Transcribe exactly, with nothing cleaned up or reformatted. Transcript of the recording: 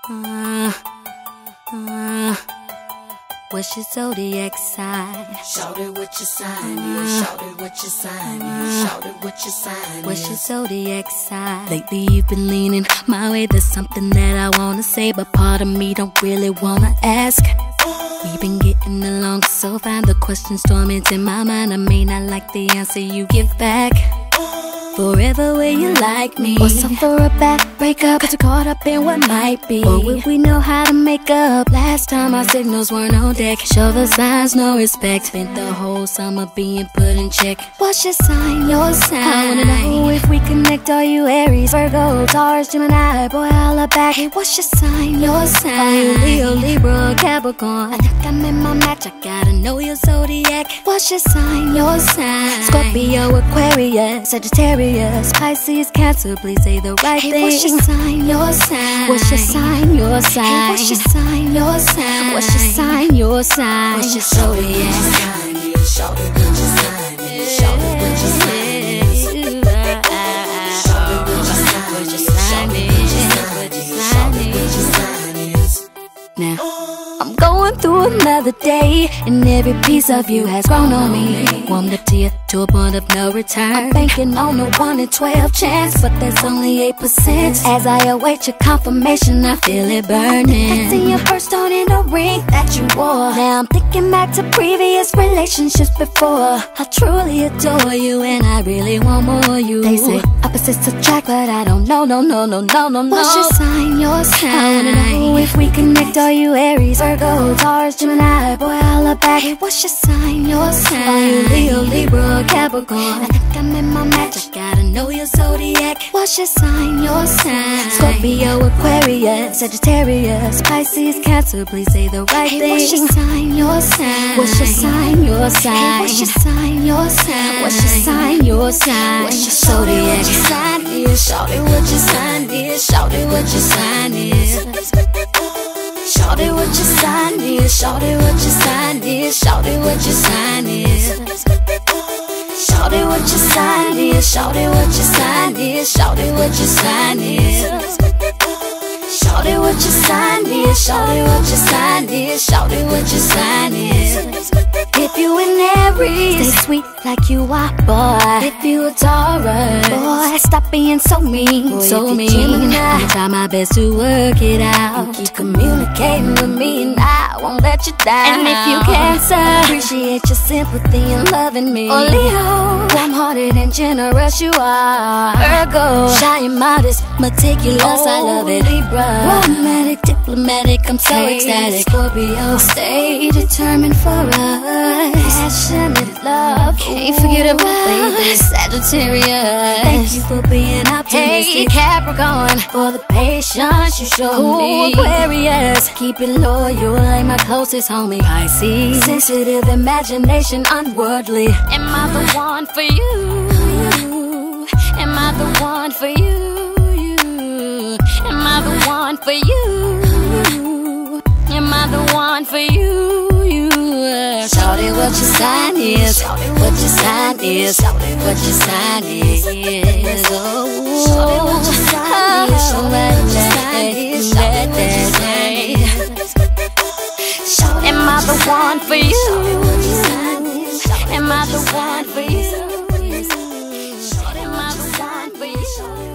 Uh, uh, what's your zodiac sign? Shout it what your sign is. Shout it what your sign is. Shout it what your sign is. What's your zodiac sign? Lately you've been leaning my way. There's something that I wanna say, but part of me don't really wanna ask. We've been getting along so fine. The questions tormenting my mind. I may not like the answer you give back. Forever will you like me, or suffer a bad breakup, cause we're caught up in what might be? Or will we know how to make up? Last time our signals weren't on deck. Show the signs, no respect. Spent the whole summer being put in check. What's your sign, your sign? I wanna know if we connect. Are you Aries, Virgo, Taurus, Gemini? Boy, I'll look back. Hey, what's your sign, your sign? Are you Leo, Libra, Capricorn? I think I'm in my match, I gotta know your zodiac. What's your sign, your sign? Scorpio, Aquarius, Sagittarius, Pisces, Cancer, please say the right hey, thing. What's your sign, your sign? What's your sign, your sign? Hey, what's your sign, your sign? What's your sign, your sign? What's your zodiac sign? Shout it what your sign is. Shout it what your sign is. Shout it what your sign is. Shout it what your sign is. Now I'm going through another day, and every piece of you has grown on me. Warmed up to you to a point of no return. I'm banking on a one in twelve chance, but that's only eight percent. As I await your confirmation, I feel it burning. I see your birthstone in the ring that you wore. Now I'm thinking back to previous relationships before. I truly adore you, and I really want more you. They say opposites attract, but I don't know, no, no, no, no, no, no. What's your sign, your sign? I wanna know if we connect. Are you Aries, Virgo, Taurus, Gemini? Boy, I'll look back. Hey, what's your sign, your sign? Are you Leo, Libra, Capricorn? I think I'm in my match, I gotta know your zodiac. What's your sign, your sign? Scorpio, Aquarius, Sagittarius, Pisces, Cancer, please say the right hey, thing. What's your sign, your sign? What's your sign, your sign? Hey, what's your sign, your sign? What's your sign, your sign? What's your zodiac sign is? Shout it what your sign is. Shout it what your sign is. Shout it what your sign is. Shout it what your sign is. Shout it what your sign is. Shout it what your sign is. Shout it what your sign is. Shout it what your sign is. Shout it what your sign is. Shout it what your sign is. Shout it what your sign is. If you an Aries, stay sweet like you are, boy. If you a Taurus, boy, stop being so mean, boy, so mean. Gemini, I try my best to work it out. You keep communicating with me, and I won't let you down. And if you Cancer, appreciate your sympathy and loving me. Or Leo, warm-hearted and generous you are. Virgo, shy and modest, meticulous, oh, I love it. Libra, romantic, diplomatic, I'm so hey, ecstatic. Scorpio, stay determined for us. Passionate love, can't forget about baby. Sagittarius, thank you for being optimistic. Hey, Capricorn, for the patience you show me. Aquarius, keep it loyal like my closest homie. Pisces, sensitive imagination, unworldly. Am I the one for you? Am I the one for you? Am I the one for you? Am I the one for you? Shout it what your sign is. Shout it what your sign is. Shout it what your sign is. Oh, shout it what your sign is. Shout it what your sign is. Shout it what your sign is. Am I the one for you? Am I the one for you? Am I the one for you?